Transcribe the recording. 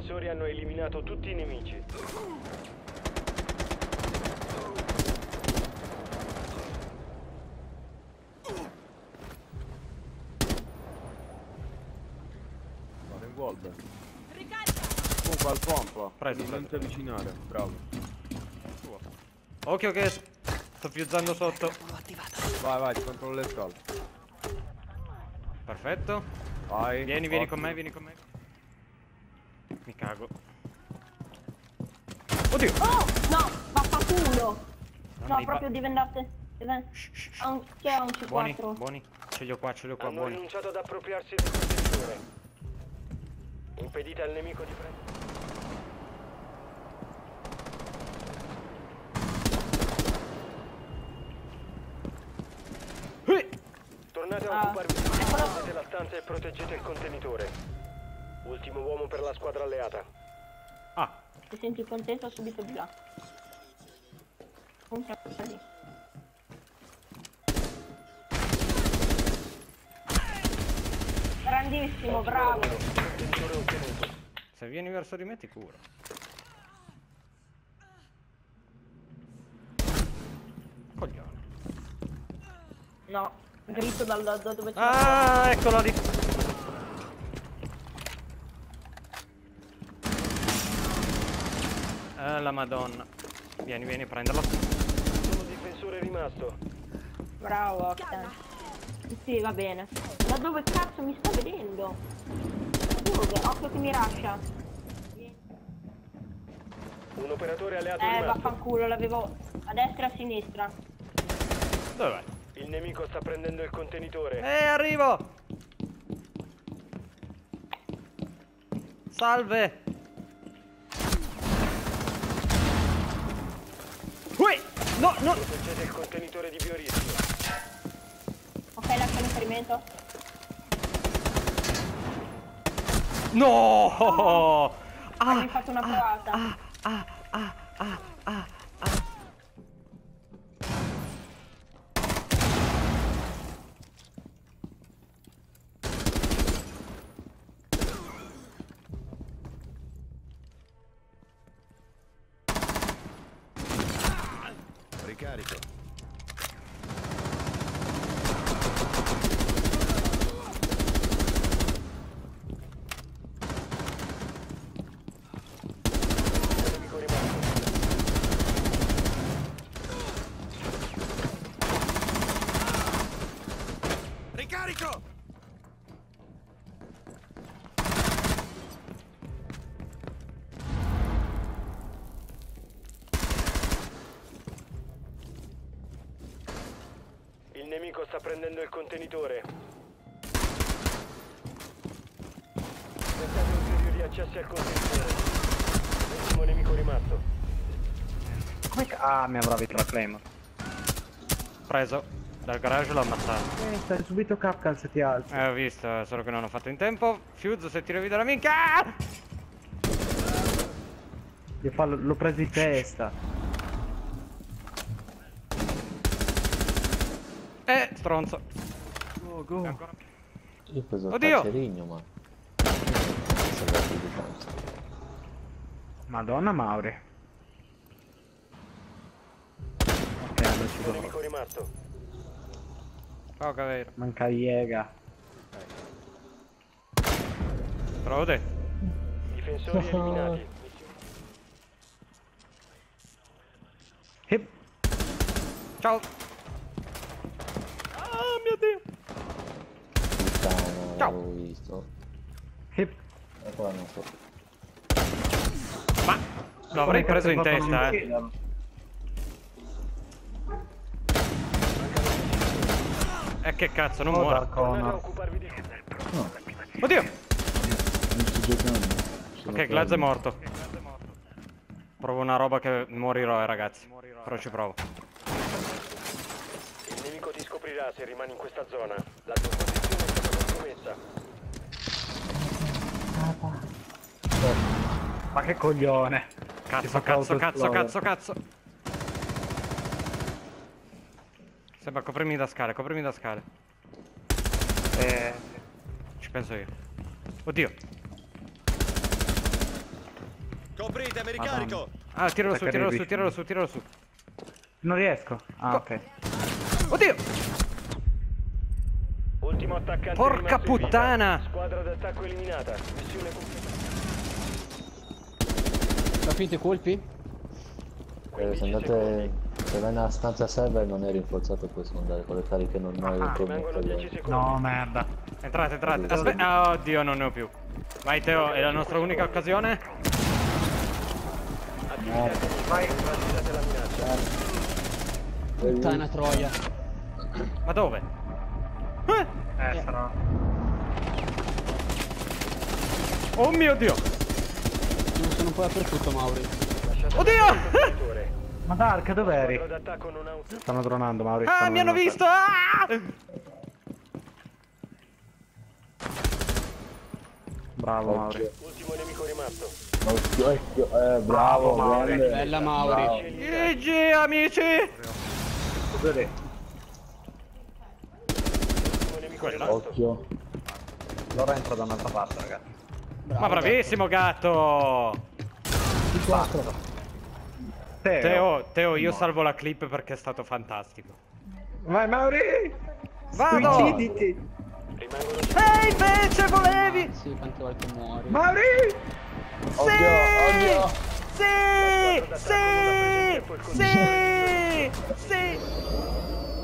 difensori hanno eliminato tutti i nemici. Vado in Wolver. Ricarica! Comunque al pompa. Preso, Non ti avvicinare. Bravo. Occhio che sto fiuzzando sotto. Vai, ti controllo le scale. Perfetto. Vai. Vieni con me, vieni con me. Mi cago. Oddio! Oh! No! Vaffanculo! No, mi proprio divendate. C'è un C4. Buoni. Ce li ho qua, Hanno buoni. rinunciato ad appropriarsi del contenitore. Impedite al nemico di prendere. Tornate a occuparvi della stanza e proteggete il contenitore. Ultimo uomo per la squadra alleata. Ah, Ti senti contento subito di là. Compra lì. Grandissimo, bravo. Contenitore ottenuto. se vieni verso di me ti curo. Coglione. No, dritto da dove c'è. Ah, eccolo lì. La madonna. Vieni, prenderlo. Solo difensore rimasto. Bravo, Octan. Sì, va bene. Da dove cazzo mi sta vedendo? Dove? Occhio che mi rascia. Un operatore alleato rimasto. Vaffanculo, l'avevo a destra e a sinistra. Dove vai? Il nemico sta prendendo il contenitore. Arrivo! Salve! Ui! No! Proteggete il contenitore di biorischio. Ok, lascia riferimento. No! Hai fatto una provata. Ricarico. Nemico rimasto. Ricarico! Il nemico sta prendendo il contenitore. Tentate ulteriori accessi al contenitore. Ultimo nemico rimasto. Come mi avrà visto la claim? Preso. Dal garage l'ho ammazzato. Stai subito Capcan se ti alzi. Ho visto, solo che non ho fatto in tempo. Fuse se tiro via dalla minchia! L'ho preso in testa. Stronzo. Go. Ancora. Io ho preso il Oddio! calcerigno, ma... non serve più di tanto. Madonna Mauri. Ok, allora ci Un do. nemico rimasto. Oh, cavero. Manca Iega. Trovo te. Difensori eliminati. Hip. Ciao. Oh mio Dio. Puttana, Ciao. l'avevo visto. Hip. E poi non so. Ma lo avrei preso in testa, E che cazzo, non muore. Tornate a occuparvi di... Oddio! Non sto giocando. Ok, Glaz è morto. Provo una roba che morirò, ragazzi. Però ci provo. Il nemico ti scoprirà se rimani in questa zona. La tua posizione è stata compromessa. Ma che coglione. Cazzo. Sembra, coprimi da scale. Ci penso io. Oddio. Copritemi, ricarico. Ah, tiralo su, tiralo su, tiralo su, tiralo su. Non riesco. Ah, ok. Oddio! Ultimo attaccante Porca rimasto in vita. puttana! Squadra d'attacco eliminata. Missione completa. Sono finiti i colpi? Se andate, se vai nella stanza server non è rinforzato, possiamo andare con le cariche normali del Rimangono 10 secondi. No, merda. Entrate, entrate. Aspetta, oddio, non ne ho più. Vai Teo, è la nostra unica occasione? Vai, validate la minaccia. Puttana troia. Ma dove? Sarà. Oh mio Dio! Sono un po' dappertutto, Mauri. Oddio! Contenitore. Ma Dark, dov'eri? Squadra d'attacco non ha un... Stanno dronando, Mauri. Ah, mi hanno visto! Ah! Bravo, Mauri. Ultimo nemico rimasto. Occhio, occhio, bravo, grande. Bella Mauri. GG, amici! Cos'è? Ultimo nemico rimasto. Occhio. Allora entro da un'altra parte, ragazzi. Ma bravissimo gatto! Teo, io salvo la clip perché è stato fantastico. Vai, Mauri! Vado! Suiciditi! Rimangono Invece volevi! Sì, quante volte muori. Mauri! Occhio, occhio. Sì! Sì! Sì! Sì!